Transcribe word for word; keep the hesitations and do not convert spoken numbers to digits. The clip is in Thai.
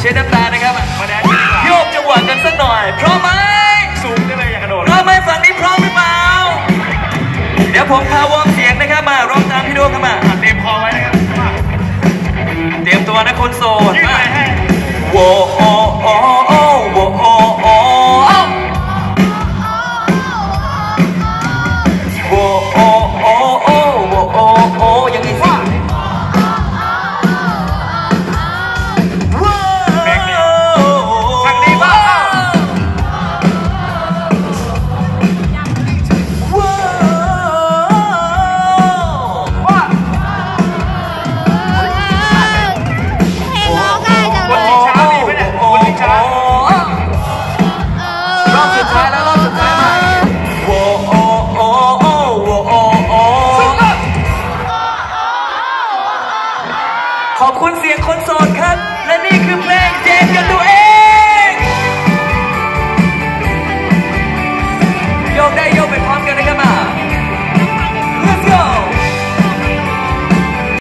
ช็ดน้ำตานะครับมาแดนโยกจังหวะกันสักหน่อยพร้อมไหมสูงได้เลยอยากกระโดดพร้อมไหมฝั่งนี้พร้อมหรือเปล่าเดี๋ยวผมพาวอร์มเสียงนะครับมาร้องตามพี่โดเข้ามาเตรียมคอไว้นะครับเตรียมตัวนะคนโสดมาโว้โอ้โอ้โอ้โว้โอ้โอ้โว้โอ้โอ้โอ้โว้โอ้โอ้ยังไงสิขอบคุณเสียงคนโสดครับและนี่คือเพลง